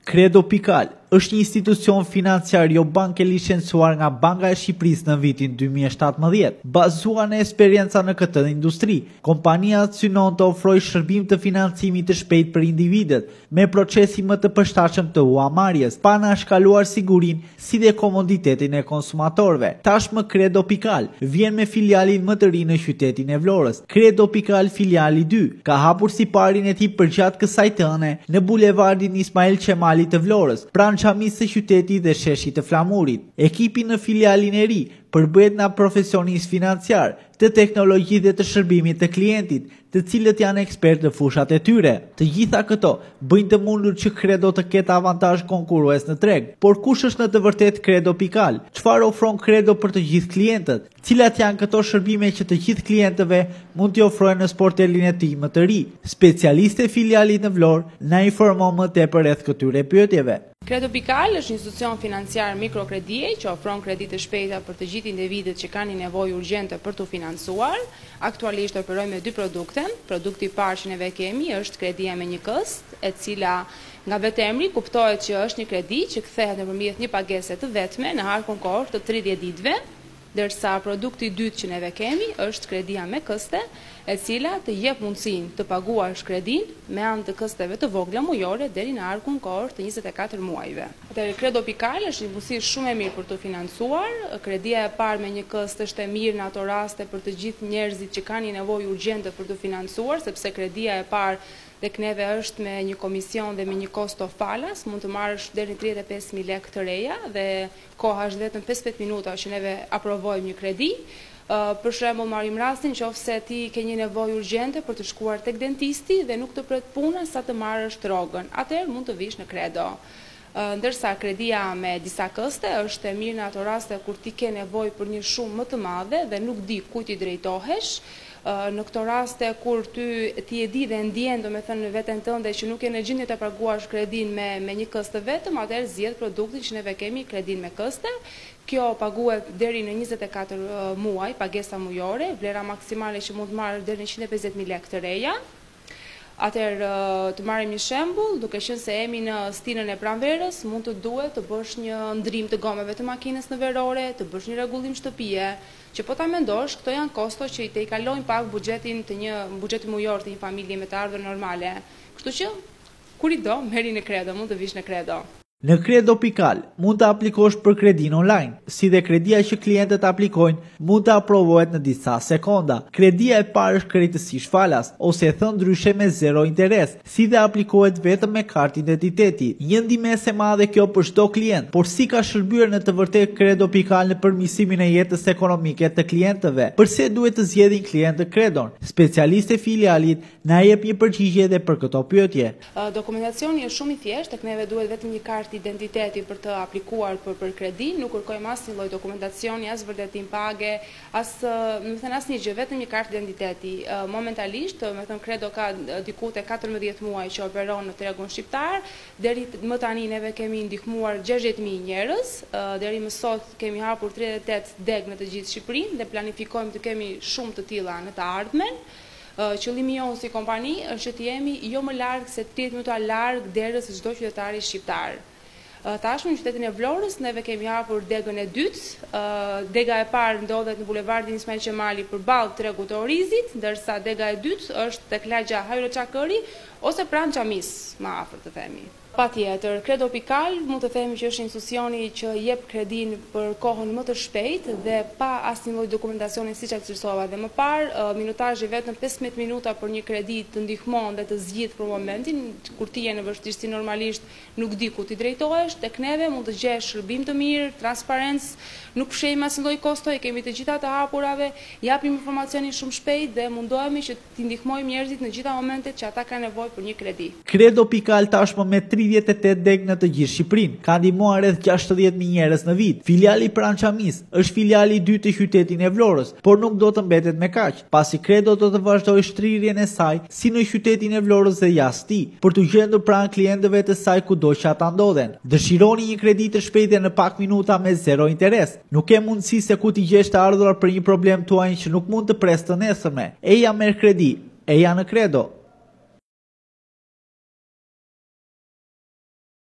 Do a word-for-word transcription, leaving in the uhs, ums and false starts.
Credo Pikal është një institucion financiar jo banke licencuar nga Banka e Shqipërisë në vitin dy mijë e shtatëmbëdhjetë. Bazuar në eksperjenca në këtë industri, kompania synon të ofrojë shërbim të financimit të shpejtë për individet, me procesi më të përshtatshëm të huamarrjes, pa anashkaluar sigurinë si dhe komoditetin e konsumatorëve. Tashmë Credo Pikal vjen me filialin më të ri në qytetin e Vlorës. Credo Pikal filiali dy ka hapur siparin e tij përgjatë kësaj tëne në bulevardin Ismail Qemali të Vlorës, pranë Çamisë së qytetit dhe sheshit të Flamurit. Ekipi në filialin e ri përbëhet nga profesionistë financiar, të teknologji dhe të shërbimit të klientit, të cilët janë ekspertë në fushat e tyre. Të gjitha këto bëjnë të mundur që Credo të ketë avantazh konkurrues në treg. Por kush është në të vërtetë Credo Pikal? Çfarë ofron Credo për të gjithë klientët? Cilat janë këto shërbime që të gjithë klientëve mund t'i ofrojnë në sportelin e tij më të ri? Specialiste filialit në Vlorë na informon më tepër rreth këtyre pyetjeve. Credo Pikal është një institucion financiar mikrokredie që ofron kredi të shpejta për të gjithë individët që kanë një nevojë urgjente për të financuar. Aktualisht operojmë me dy produkte. Produkti i parë që neve kemi është kredia me një këst, e cila nga vetë emri kuptohet që është një kredi që kthehet nëpërmjet një pagese të vetme në harkun kohor të tridhjetë ditëve, ndërsa produkti i dytë që neve kemi është kredia me këste, e cila të jep mundësinë të paguash kredin me anë të kësteve të vogla mujore deri në arkun kohor të njëzet e katër muajve. Atëherë Credo Pikal është një mundësi shumë e mirë për të financuar. Kredia e parë me një këst është e mirë në ato raste për të gjithë njerëzit që kanë një nevojë urgjente për të financuar, sepse kredia e parë tek neve është me një komision dhe me një kosto falas, mund të marrësh deri në tridhjetë e pesë mijë lekë të reja dhe koha është vetëm pesëdhjetë minuta që neve aprovojmë një kredi. Uh, për shembull marrim rastin nëse ti ke një nevojë urgjente për të shkuar tek dentisti dhe nuk të pret puna sa të marrësh drogën. Atëherë mund të vish në Credo. Uh, ndërsa kredia me disa këste është e mirë në ato raste kur ti ke nevojë për një shumë më të madhe dhe nuk di kujt i drejtohesh. Në këto raste kur ty ti e di dhe ndjen domethënë në veten tënde që nuk je në gjendje të paguash kredin me me një këste vetëm, atëherë zgjedh produktin që neve kemi, kredin me këste. Kjo paguhet deri në njëzet e katër muaj, pagesa mujore, vlera maksimale që mund të marrë deri në njëqind e pesëdhjetë mijë lekë të reja. Atëherë të marrim një shembull, duke qenë se jemi në stinën e pranverës, mund të duhet të bësh një ndrim të gomeve të makinës në verore, të bësh një rregullim shtëpie, që po ta mendosh, këto janë kosto që i te i kalojnë pak buxhetin të një buxhet mujor të një familje me të ardhur normale. Kështu që kur i do, merri në Credo, mund të vish në Credo. Në Credo Pikal mund të aplikosh për kredin online, si dhe kredia që klientët aplikojnë mund të aprovohet në disa sekonda. Kredia e parë është krejtësisht falas, ose e thënë ndryshe me zero interes, si dhe aplikohet vetëm me kartë identiteti. Një ndihmëse e madhe kjo për çdo klient, por si ka shërbyer në të vërtetë Credo Pikal në përmirësimin e jetës ekonomike të klientëve? Përse duhet të zgjedhin klientët Credon? Specialiste filialit na jep një përgjigje edhe për këto pyetje. Uh, dokumentacioni është shumë i thjeshtë, tek neve duhet vetëm një kartë identiteti për të aplikuar për, për kredi, nuk kërkojmë asnjë lloj dokumentacioni, as vërtetim page, as, më thënë asnjë gjë, vetëm një kartë identiteti. Momentalisht, më thënë Credo ka diku te katërmbëdhjetë muaj që operon në tregun shqiptar, deri më tani neve kemi ndihmuar gjashtëdhjetë mijë njerëz, deri më sot kemi hapur tridhjetë e tetë deg në të gjithë Shqipërinë dhe planifikojmë të kemi shumë të tilla në të ardhmen. Qëllimi jonë si kompani është që të jemi jo më larg se tridhjetë minuta larg derës së çdo qytetari shqiptar. Tashmë në qytetin e Vlorës neve kemi hapur degën e dytë. Dega e parë ndodhet në bulevardin Ismail Qemali përballë tregut të Orizit, ndërsa dega e dytë është tek lagja Hajro Çakëri ose pranë Çamisë, më afër të themi. Patjetër, Credo Pikal mund të themi që është institucioni që jep kredin për kohën më të shpejtë dhe pa asnjë lloj dokumentacioni siç aktësova dhe më parë, minutazhi vetëm pesëmbëdhjetë minuta për një kredi të ndihmon dhe të zgjidh për momentin kur ti je në vështirësi normalisht nuk di ku ti drejtohesh, tek neve mund të gjesh shërbim të mirë, transparencë, nuk fshehim asnjë lloj kosto, e kemi të gjitha të hapurave, japim informacionin shumë shpejt dhe mundohemi që t'i ndihmojmë njerëzit në gjitha momentet që ata kanë nevojë për një kredi. Credo Pikal tashmë me tridhjetë e tetë deg në të gjithë Shqipërinë, ka ndihmuar rreth gjashtëdhjetë mijë njerëz në vit. Filiali pranë Çamisë është filiali i dytë të qytetit të Vlorës, por nuk do të mbetet me kaq, pasi Credo do të vazhdojë shtrirjen e saj si në qytetin e Vlorës dhe jashtë tij, për të gjendur pranë klientëve të saj kudo që ata ndodhen. Dëshironi një kredi të shpejtë në pak minuta me zero interes. Nuk ke mundësi se ku t'i gjesh të ardhurar për një problem tuaj që nuk mund të presë të nesërme. Eja merr kredi, eja në Credo.